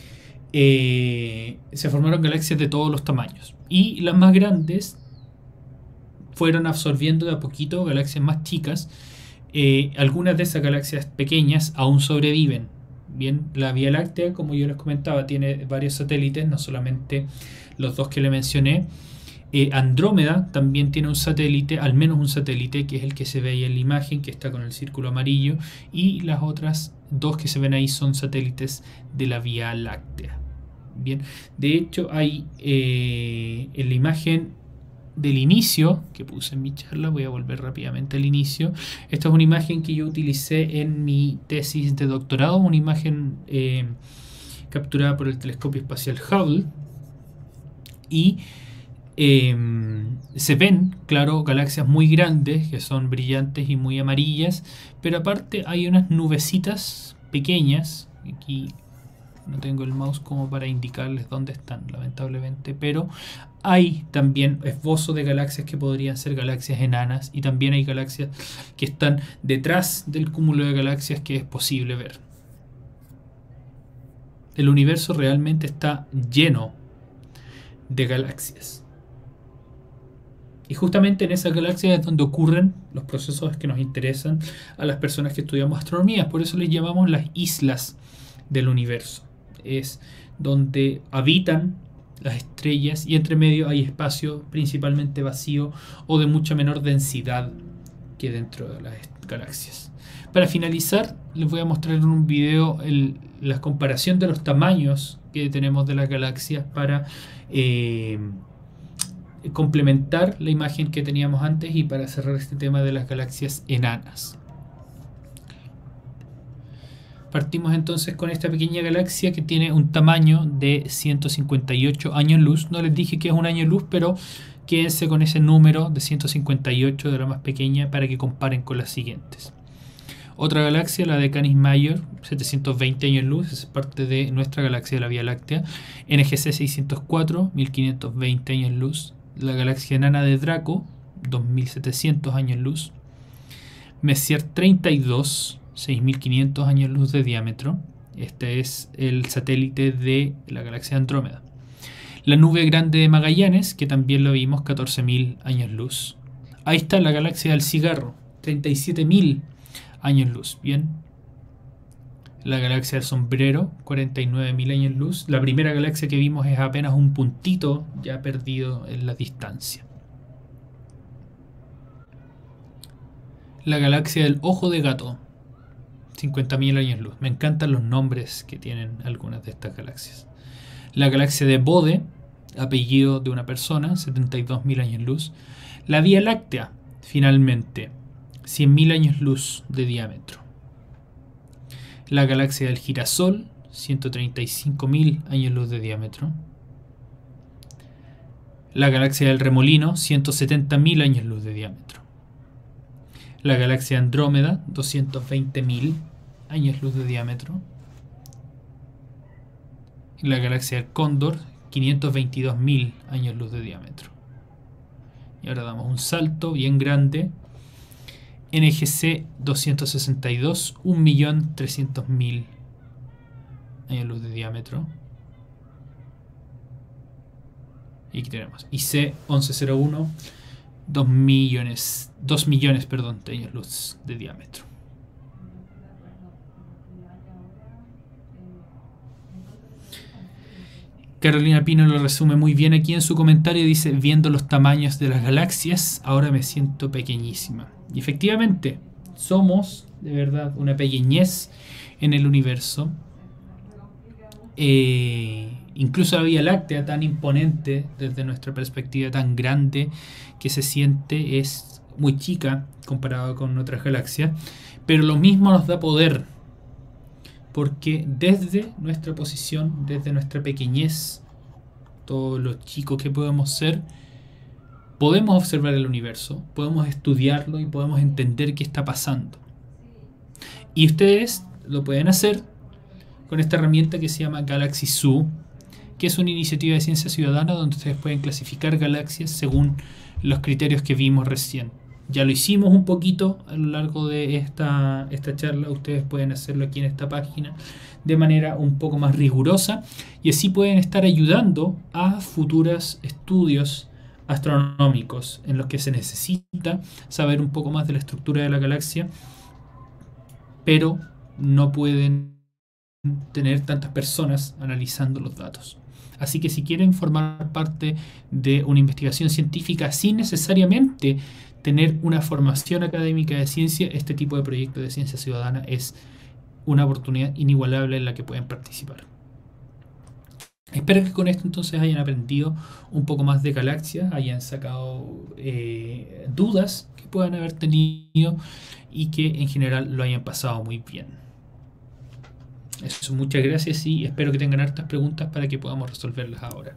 B: eh, se formaron galaxias de todos los tamaños. Y las más grandes fueron absorbiendo de a poquito galaxias más chicas. Eh, algunas de esas galaxias pequeñas aún sobreviven. Bien, la Vía Láctea, como yo les comentaba, tiene varios satélites, no solamente los dos que le mencioné. Eh, Andrómeda también tiene un satélite, al menos un satélite, que es el que se ve ahí en la imagen, que está con el círculo amarillo, y las otras dos que se ven ahí son satélites de la Vía Láctea. Bien, de hecho hay eh, en la imagen del inicio que puse en mi charla, voy a volver rápidamente al inicio. Esta es una imagen que yo utilicé en mi tesis de doctorado, una imagen eh, capturada por el telescopio espacial Hubble, y eh, se ven, claro, galaxias muy grandes que son brillantes y muy amarillas, pero aparte hay unas nubecitas pequeñas. Aquí no tengo el mouse como para indicarles dónde están, lamentablemente, pero hay también esbozos de galaxias que podrían ser galaxias enanas, y también hay galaxias que están detrás del cúmulo de galaxias que es posible ver. El universo realmente está lleno de galaxias. Y justamente en esas galaxias es donde ocurren los procesos que nos interesan a las personas que estudiamos astronomía. Por eso les llamamos las islas del universo. Es donde habitan las estrellas y entre medio hay espacio principalmente vacío o de mucha menor densidad que dentro de las galaxias. Para finalizar, les voy a mostrar en un video el, la comparación de los tamaños que tenemos de las galaxias para eh, complementar la imagen que teníamos antes y para cerrar este tema de las galaxias enanas. Partimos entonces con esta pequeña galaxia que tiene un tamaño de ciento cincuenta y ocho años luz. No les dije que es un año luz, pero quédense con ese número de ciento cincuenta y ocho de la más pequeña para que comparen con las siguientes. Otra galaxia, la de Canis Major, setecientos veinte años luz, es parte de nuestra galaxia de la Vía Láctea. N G C seiscientos cuatro, mil quinientos veinte años luz. La galaxia enana de Draco, dos mil setecientos años luz. Messier treinta y dos, seis mil quinientos años luz de diámetro. Este es el satélite de la galaxia Andrómeda. La nube grande de Magallanes, que también lo vimos, catorce mil años luz. Ahí está la galaxia del cigarro, treinta y siete mil años luz. Bien. La galaxia del sombrero, cuarenta y nueve mil años luz. La primera galaxia que vimos es apenas un puntito ya perdido en la distancia. La galaxia del ojo de gato, cincuenta mil años luz. Me encantan los nombres que tienen algunas de estas galaxias. La galaxia de Bode, apellido de una persona, setenta y dos mil años luz. La Vía Láctea, finalmente, cien mil años luz de diámetro. La galaxia del girasol, ciento treinta y cinco mil años luz de diámetro. La galaxia del remolino, ciento setenta mil años luz de diámetro. La galaxia Andrómeda, doscientos veinte mil años luz de diámetro. La galaxia del Cóndor, quinientos veintidós mil años luz de diámetro. Y ahora damos un salto bien grande. N G C doscientos sesenta y dos, un millón trescientos mil años luz de diámetro. Y aquí tenemos I C once cero uno, dos millones, dos millones perdón, de años luz de diámetro. Carolina Pino lo resume muy bien aquí en su comentario. Dice: viendo los tamaños de las galaxias, ahora me siento pequeñísima. Y efectivamente, somos de verdad una pequeñez en el universo. Eh, incluso la Vía Láctea, tan imponente desde nuestra perspectiva, tan grande que se siente, es muy chica comparado con otras galaxias. Pero lo mismo nos da poder, porque desde nuestra posición, desde nuestra pequeñez, todos los chicos que podemos ser, podemos observar el universo, podemos estudiarlo y podemos entender qué está pasando. Y ustedes lo pueden hacer con esta herramienta que se llama Galaxy Zoo, que es una iniciativa de ciencia ciudadana donde ustedes pueden clasificar galaxias según los criterios que vimos recién. Ya lo hicimos un poquito a lo largo de esta, esta charla. Ustedes pueden hacerlo aquí en esta página de manera un poco más rigurosa, y así pueden estar ayudando a futuros estudios astronómicos en los que se necesita saber un poco más de la estructura de la galaxia, pero no pueden tener tantas personas analizando los datos. Así que si quieren formar parte de una investigación científica sin necesariamente tener una formación académica de ciencia, este tipo de proyecto de ciencia ciudadana es una oportunidad inigualable en la que pueden participar. Espero que con esto entonces hayan aprendido un poco más de galaxias, hayan sacado eh, dudas que puedan haber tenido y que en general lo hayan pasado muy bien. Eso, muchas gracias y espero que tengan hartas preguntas para que podamos resolverlas ahora.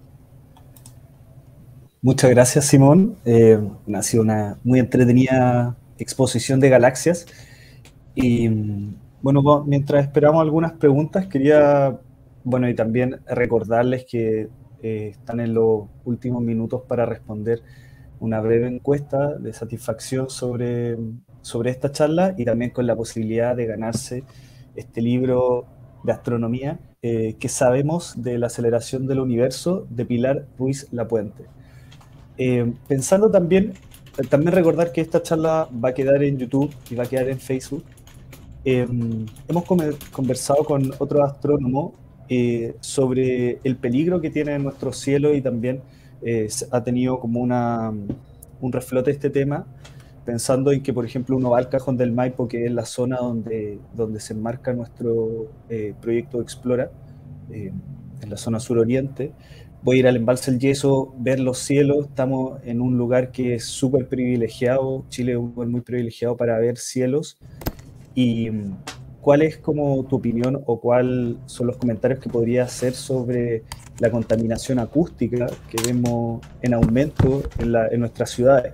A: Muchas gracias, Simón. Eh, ha sido una muy entretenida exposición de galaxias. Y bueno, mientras esperamos algunas preguntas, quería, bueno, y también recordarles que eh, están en los últimos minutos para responder una breve encuesta de satisfacción sobre, sobre esta charla, y también con la posibilidad de ganarse este libro de astronomía, eh, ¿Qué sabemos de la aceleración del universo?, de Pilar Ruiz Lapuente. Eh, pensando también, también recordar que esta charla va a quedar en YouTube y va a quedar en Facebook. Eh, hemos conversado con otro astrónomo eh, sobre el peligro que tiene nuestro cielo, y también eh, ha tenido como una, un reflote este tema, pensando en que, por ejemplo, uno va al Cajón del Maipo, que es la zona donde, donde se enmarca nuestro eh, proyecto Explora, eh, en la zona suroriente. Voy a ir al Embalse El Yeso, ver los cielos. Estamos en un lugar que es súper privilegiado. Chile es un lugar muy privilegiado para ver cielos. ¿Y cuál es como tu opinión, o cuáles son los comentarios que podrías hacer sobre la contaminación acústica que vemos en aumento en, la, en nuestras ciudades?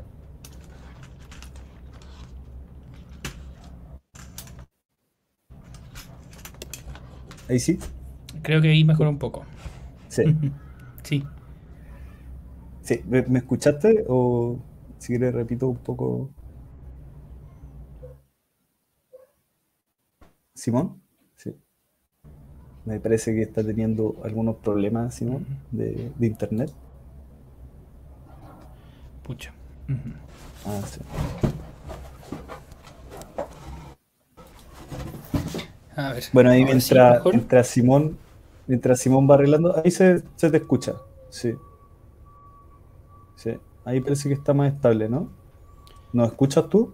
A: ¿Ahí sí?
B: Creo que ahí mejoró un poco.
A: Sí.
B: Sí.
A: Sí. ¿Me, ¿Me escuchaste? O si quieres repito un poco. ¿Simón? Sí. Me parece que está teniendo algunos problemas, Simón, de, de internet.
B: Pucha. Uh-huh.
A: Ah, sí.
B: A ver,
A: bueno, ahí mientras, sí, mientras Simón mientras Simón va arreglando, ahí se, se te escucha. Sí. Sí. Ahí parece que está más estable, ¿no? ¿Nos escuchas tú?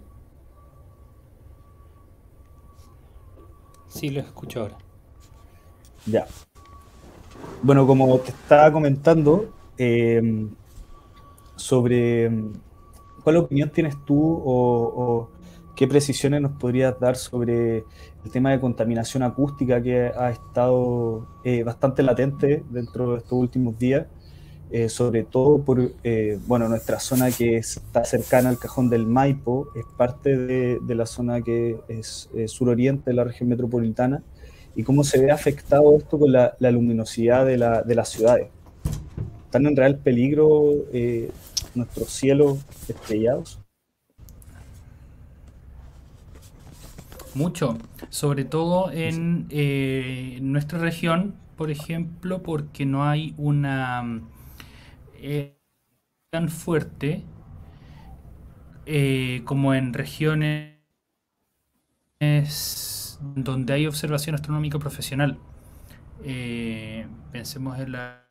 B: Sí, lo escucho ahora.
A: Ya. Bueno, como te estaba comentando, eh, sobre cuál opinión tienes tú, o, o qué precisiones nos podrías dar sobre el tema de contaminación acústica, que ha estado eh, bastante latente dentro de estos últimos días, eh, sobre todo por eh, bueno, nuestra zona que está cercana al Cajón del Maipo, es parte de, de la zona que es eh, suroriente de la región metropolitana, y cómo se ve afectado esto con la, la luminosidad de, la, de las ciudades. ¿Están en real peligro eh, nuestros cielos estrellados?
B: Mucho, sobre todo en eh, nuestra región, por ejemplo, porque no hay una eh, tan fuerte eh, como en regiones donde hay observación astronómica profesional. Eh, Pensemos en la...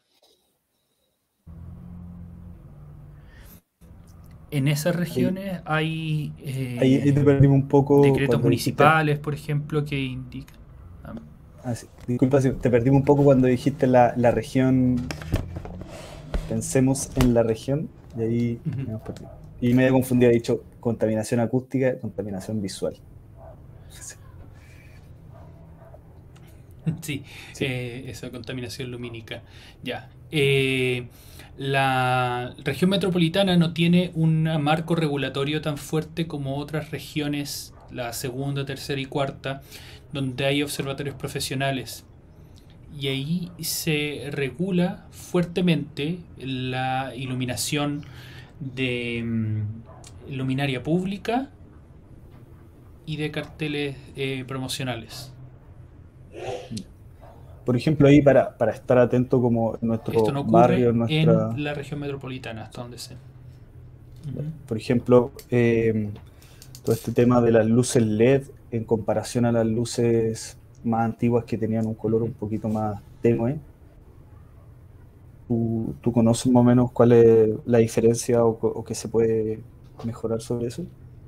B: En esas
A: Ahí,
B: regiones hay
A: ahí, ahí te
B: eh,
A: perdimos un poco
B: decretos
A: cuando dijiste,
B: municipales, por ejemplo, que indican... Ah,
A: ah, sí, disculpa si te perdimos un poco cuando dijiste la, la región, pensemos en la región, y ahí
B: ujú.
A: me hemos perdido. Y me he confundido, he dicho contaminación acústica, contaminación visual. Sí,
B: Sí,
A: sí,
B: eh, esa contaminación lumínica. Ya. Eh, la región metropolitana no tiene un marco regulatorio tan fuerte como otras regiones, la segunda, tercera y cuarta, donde hay observatorios profesionales. Y ahí se regula fuertemente la iluminación de mm, luminaria pública y de carteles eh, promocionales.
A: ya. Por ejemplo, ahí para, para estar atento como en
B: Esto
A: nuestro
B: no
A: barrio,
B: ocurre
A: en
B: en
A: nuestra,
B: la región metropolitana, hasta donde sé. Ujú.
A: por ejemplo, eh, todo este tema de las luces L E D en comparación a las luces más antiguas que tenían un color un poquito más tenue. ¿Tú, tú conoces más o menos cuál es la diferencia o, co- o qué se puede mejorar sobre eso?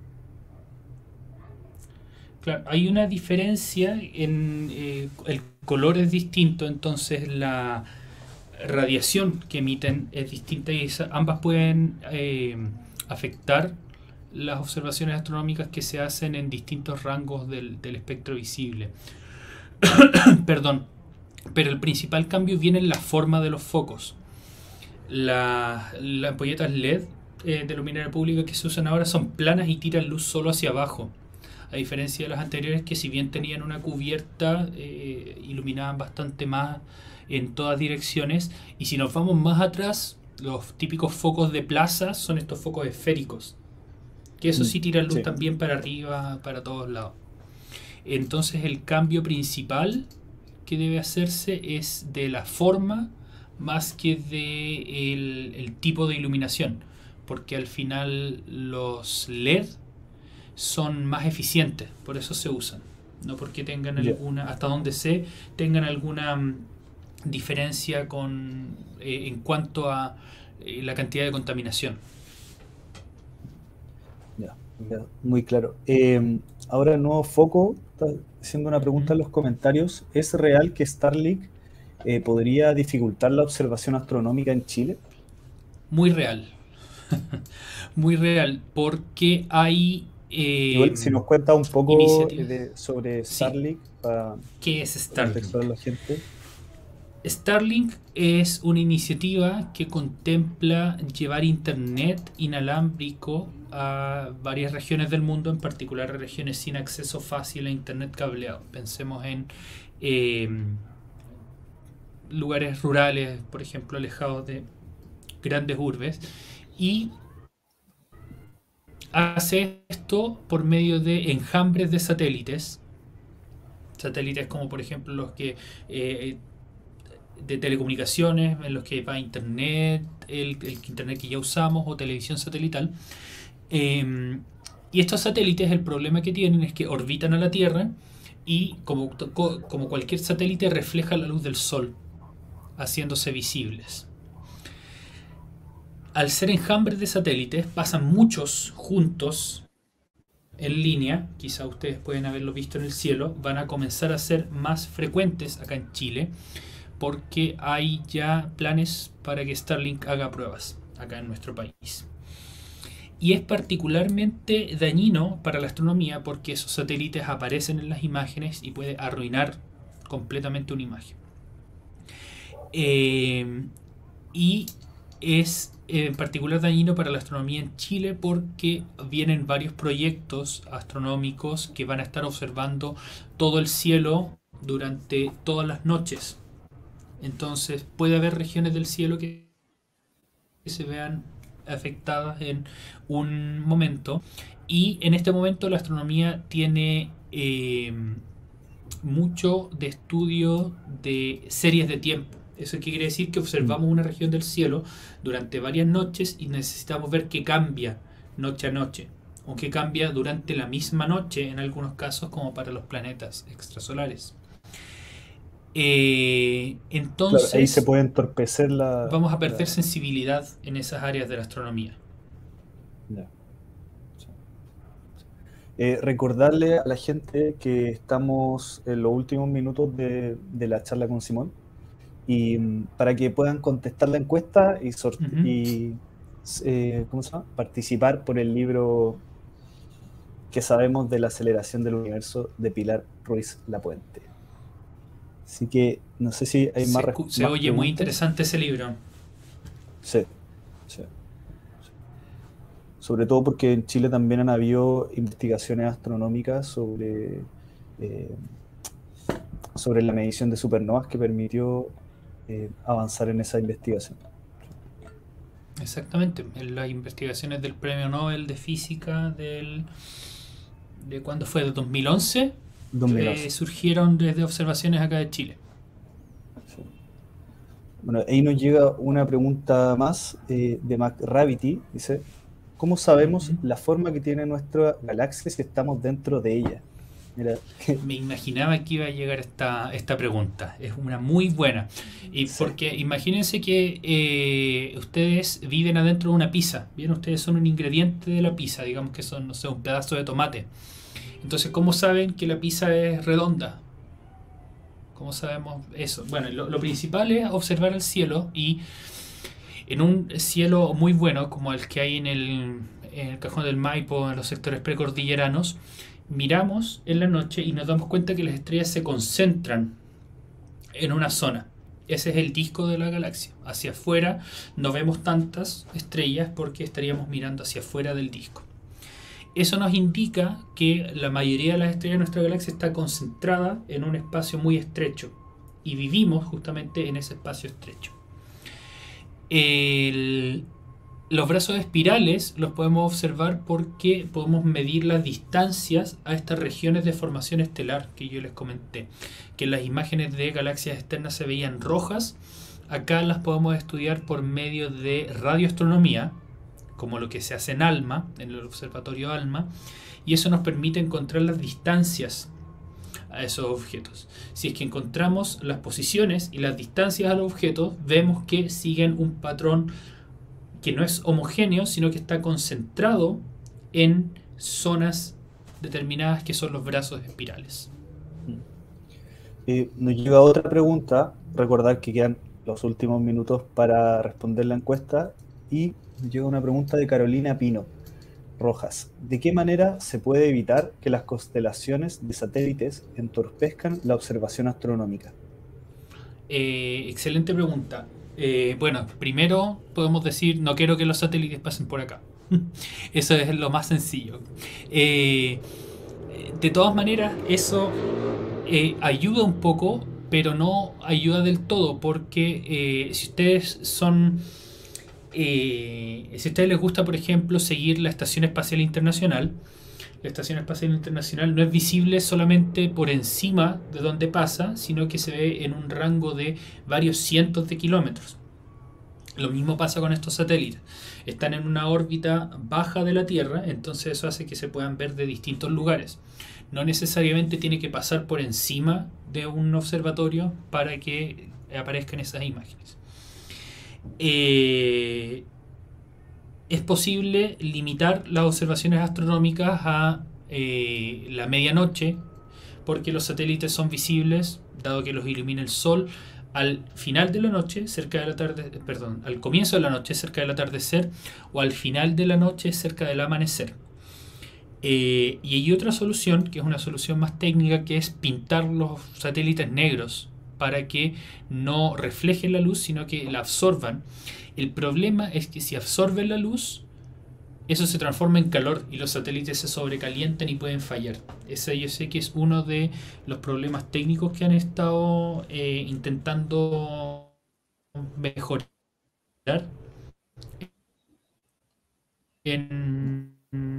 B: Claro, hay una diferencia en eh, el color es distinto, entonces la radiación que emiten es distinta y esa- ambas pueden eh, afectar las observaciones astronómicas que se hacen en distintos rangos del, del espectro visible. Perdón, pero el principal cambio viene en la forma de los focos. La- las ampolletas L E D eh, de luminaria pública que se usan ahora son planas y tiran luz solo hacia abajo. A diferencia de las anteriores que si bien tenían una cubierta, eh, iluminaban bastante más en todas direcciones. Y si nos vamos más atrás, los típicos focos de plaza son estos focos esféricos. Que eso
A: Mm,
B: sí tiran luz
A: sí,
B: también para arriba, para todos lados. Entonces el cambio principal que debe hacerse es de la forma más que de el, el tipo de iluminación. Porque al final los L E D son más eficientes, por eso se usan. No porque tengan
A: ya,
B: alguna, hasta donde sé, tengan alguna mm, diferencia con eh, en cuanto a eh, la cantidad de contaminación.
A: ya, ya, muy claro. Eh, ahora el nuevo foco, está haciendo una pregunta
B: Ujú.
A: en los comentarios. ¿Es real que Starlink eh, podría dificultar la observación astronómica en Chile?
B: Muy real, muy real, porque hay eh,
A: Igual, si nos cuenta un poco eh,
B: iniciativas.
A: de, sobre
B: Sí,
A: Starlink para
B: ¿qué es
A: contextualizar
B: Starlink?
A: a la gente.
B: Starlink es una iniciativa que contempla llevar internet inalámbrico a varias regiones del mundo, en particular a regiones sin acceso fácil a internet cableado. Pensemos en eh, lugares rurales, por ejemplo, alejados de grandes urbes, y hace esto por medio de enjambres de satélites, satélites como por ejemplo los que eh, de telecomunicaciones, en los que va internet, el, el internet que ya usamos o televisión satelital. Eh, y estos satélites, el problema que tienen es que orbitan a la Tierra y como, como cualquier satélite refleja la luz del Sol, haciéndose visibles. Al ser enjambres de satélites, pasan muchos juntos en línea, quizá ustedes pueden haberlo visto en el cielo, van a comenzar a ser más frecuentes acá en Chile, porque hay ya planes para que Starlink haga pruebas acá en nuestro país. Y es particularmente dañino para la astronomía porque esos satélites aparecen en las imágenes y puede arruinar completamente una imagen. Eh, y es en particular dañino para la astronomía en Chile porque vienen varios proyectos astronómicos que van a estar observando todo el cielo durante todas las noches. Entonces puede haber regiones del cielo que se vean afectadas en un momento. Y en este momento la astronomía tiene eh, mucho de estudio de series de tiempo. Eso quiere decir que
A: Mm,
B: observamos una región del cielo durante varias noches y necesitamos ver qué cambia noche a noche. O qué cambia durante la misma noche en algunos casos como para los planetas extrasolares. Eh,
A: Claro, ahí se
B: entonces
A: puede entorpecer la...
B: vamos a perder
A: la-
B: sensibilidad en esas áreas de la astronomía.
A: ya, sí. Eh, recordarle a la gente que estamos en los últimos minutos de, de la charla con Simón y mm, para que puedan contestar la encuesta y, sorte-
B: Ujú.
A: y eh, ¿cómo se llama? Participar por el libro que sabemos de la aceleración del universo de Pilar Ruiz Lapuente. Así que no sé si hay más,
B: Se,
A: res-
B: escu- se
A: más
B: oye muy
A: preguntas.
B: interesante ese libro.
A: Sí, sí. Sobre todo porque en Chile también han habido investigaciones astronómicas sobre, eh, sobre la medición de supernovas que permitió eh, avanzar en esa investigación.
B: Exactamente. En las investigaciones del Premio Nobel de Física del, de cuándo fue, de dos mil once, eh,
A: dos mil once.
B: surgieron desde observaciones acá de Chile.
A: Sí. Bueno, ahí nos llega una pregunta más eh, de MacRavity. Dice, ¿cómo sabemos
B: Ujú.
A: la forma que tiene nuestra galaxia si estamos dentro de ella? Mira,
B: Me imaginaba que iba a llegar esta, esta pregunta. Es una muy buena. Y
A: sí,
B: porque imagínense que eh, ustedes viven adentro de una pizza. Bien, ustedes son un ingrediente de la pizza. Digamos que son, no sé, un pedazo de tomate. Entonces, ¿cómo saben que la pizza es redonda? ¿Cómo sabemos eso? Bueno, lo, lo principal es observar el cielo y en un cielo muy bueno como el que hay en el, en el Cajón del Maipo, en los sectores precordilleranos, miramos en la noche y nos damos cuenta que las estrellas se concentran en una zona. Ese es el disco de la galaxia. Hacia afuera no vemos tantas estrellas porque estaríamos mirando hacia afuera del disco. Eso nos indica que la mayoría de las estrellas de nuestra galaxia está concentrada en un espacio muy estrecho y vivimos justamente en ese espacio estrecho. El, los brazos espirales los podemos observar porque podemos medir las distancias a estas regiones de formación estelar que yo les comenté, que en las imágenes de galaxias externas se veían rojas. Acá las podemos estudiar por medio de radioastronomía, como lo que se hace en ALMA, en el observatorio ALMA, y eso nos permite encontrar las distancias a esos objetos. Si es que encontramos las posiciones y las distancias a los objetos, vemos que siguen un patrón que no es homogéneo, sino que está concentrado en zonas determinadas que son los brazos espirales.
A: Eh, nos llega otra pregunta. Recordar que quedan los últimos minutos para responder la encuesta. Y nos llega una pregunta de Carolina Pino Rojas. ¿De qué manera se puede evitar que las constelaciones de satélites entorpezcan la observación astronómica?
B: Eh, excelente pregunta. Eh, bueno, primero podemos decir, no quiero que los satélites pasen por acá. Eso es lo más sencillo. Eh, de todas maneras, eso eh, ayuda un poco, pero no ayuda del todo, porque eh, si ustedes son... Eh, si a ustedes les gusta, por ejemplo, seguir la Estación Espacial Internacional, la Estación Espacial Internacional no es visible solamente por encima de donde pasa, sino que se ve en un rango de varios cientos de kilómetros. Lo mismo pasa con estos satélites. Están en una órbita baja de la Tierra, entonces eso hace que se puedan ver de distintos lugares. No necesariamente tiene que pasar por encima de un observatorio para que aparezcan esas imágenes. Eh, es posible limitar las observaciones astronómicas a eh, la medianoche, porque los satélites son visibles, dado que los ilumina el sol, al final de la noche, cerca de la tarde, perdón, al comienzo de la noche, cerca del atardecer, o al final de la noche, cerca del amanecer. Eh, y hay otra solución, que es una solución más técnica, que es pintar los satélites negros para que no reflejen la luz, sino que la absorban. El problema es que si absorben la luz, eso se transforma en calor y los satélites se sobrecalientan y pueden fallar. Ese yo sé que es uno de los problemas técnicos que han estado eh, intentando mejorar en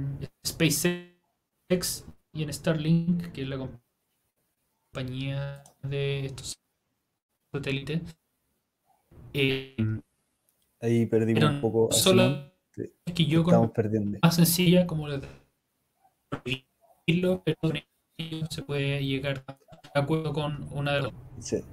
B: SpaceX y en Starlink, que es la compañía de estos satélites. Eh,
A: Ahí perdimos
B: pero
A: un
B: no
A: poco a Simón.
B: solo
A: Te,
B: es que
A: te
B: yo
A: estamos
B: conozco
A: perdiendo.
B: más sencilla como la de pero con ello se puede llegar a acuerdo con una de las...
A: Sí.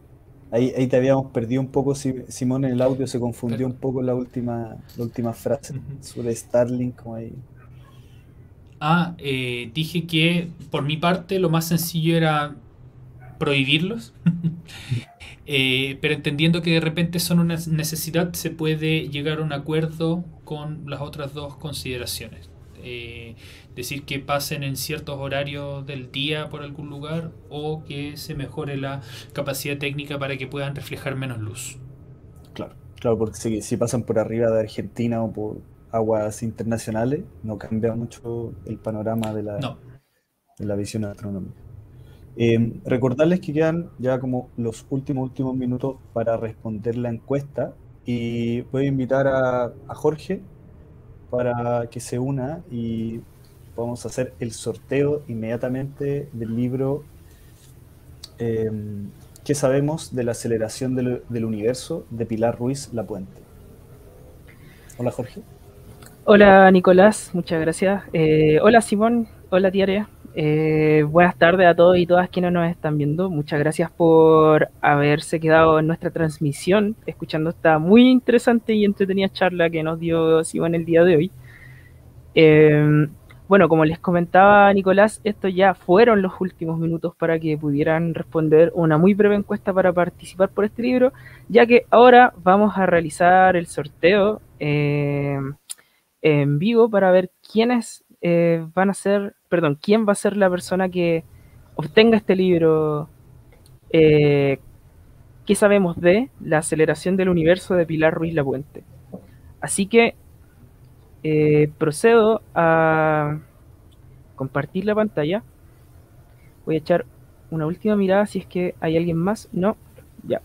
A: Ahí, ahí te habíamos perdido un poco, Si- Simón, en el audio se confundió
B: Perdón.
A: un poco la última, la última frase
B: Ujú.
A: sobre Starlink, como ahí.
B: Ah, eh, dije que por mi parte lo más sencillo era prohibirlos. Eh, pero entendiendo que de repente son una necesidad, se puede llegar a un acuerdo con las otras dos consideraciones. Eh, decir que pasen en ciertos horarios del día por algún lugar o que se mejore la capacidad técnica para que puedan reflejar menos luz.
A: Claro, claro, porque si, si pasan por arriba de Argentina o por aguas internacionales, no cambia mucho el panorama de la,
B: No.
A: de la visión astronómica. Eh, recordarles que quedan ya como los últimos últimos minutos para responder la encuesta y voy a invitar a, a Jorge para que se una y vamos a hacer el sorteo inmediatamente del libro eh, ¿Qué sabemos de la aceleración del, del universo? De Pilar Ruiz Lapuente. Hola Jorge.
C: Hola Nicolás, muchas gracias. Eh, hola Simón, hola Tiare. Eh, buenas tardes a todos y todas quienes nos están viendo. Muchas gracias por haberse quedado en nuestra transmisión, escuchando esta muy interesante y entretenida charla que nos dio Simón el día de hoy. Eh, bueno, como les comentaba Nicolás, estos ya fueron los últimos minutos para que pudieran responder una muy breve encuesta para participar por este libro, ya que ahora vamos a realizar el sorteo. Eh, en vivo para ver quiénes eh, van a ser, perdón, quién va a ser la persona que obtenga este libro. Eh, ¿Qué sabemos de la aceleración del universo de Pilar Ruiz Lapuente? Así que eh, procedo a compartir la pantalla. Voy a echar una última mirada si es que hay alguien más. No, ya.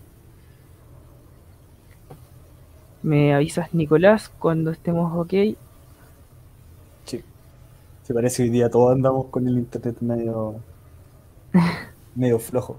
C: Me avisas, Nicolás, cuando estemos ok.
A: Sí, se parece hoy día todos andamos con el internet medio, medio flojo.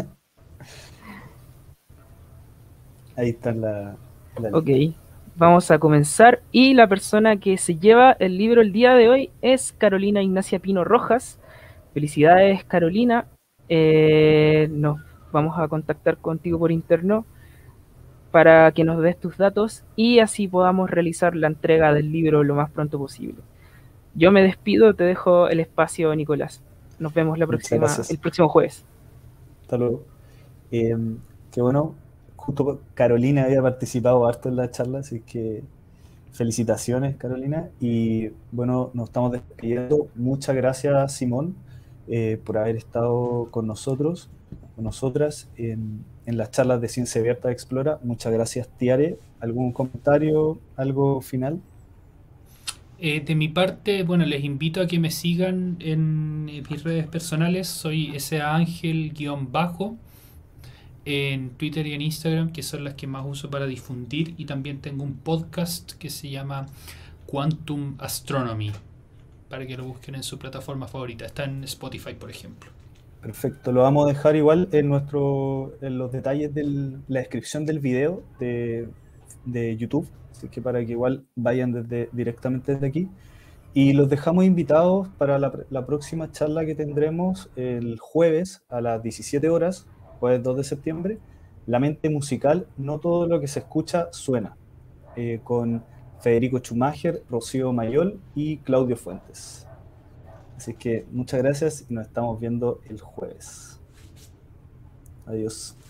A: Ahí está la, la
C: Ok,
A: lista.
C: vamos a comenzar. Y la persona que se lleva el libro el día de hoy es Carolina Ignacia Pino Rojas. Felicidades, Carolina. Eh, nos vamos a contactar contigo por interno para que nos des tus datos y así podamos realizar la entrega del libro lo más pronto posible. Yo me despido, te dejo el espacio, Nicolás. Nos vemos la
A: Muchas
C: próxima, el
A: gracias.
C: próximo jueves.
A: Hasta luego. Eh, Qué bueno, justo Carolina había participado harto en la charla, así que felicitaciones, Carolina. Y bueno, nos estamos despidiendo. Muchas gracias, Simón, eh, por haber estado con nosotros, con nosotras en, en las charlas de Ciencia Abierta de Explora. Muchas gracias, Tiare. ¿Algún comentario, algo final?
B: Eh, de mi parte, bueno, les invito a que me sigan en eh, mis redes personales. Soy saangel-bajo en Twitter y en Instagram, que son las que más uso para difundir. Y también tengo un podcast que se llama Quantum Astronomy, para que lo busquen en su plataforma favorita. Está en Spotify, por ejemplo.
A: Perfecto, lo vamos a dejar igual en nuestro, en los detalles de la descripción del video de, de YouTube, así que para que igual vayan desde, directamente desde aquí. Y los dejamos invitados para la, la próxima charla que tendremos el jueves a las diecisiete horas, jueves dos de septiembre, La mente musical, no todo lo que se escucha suena, eh, con Federico Schumacher, Rocío Mayol y Claudio Fuentes. Así que muchas gracias y nos estamos viendo el jueves. Adiós.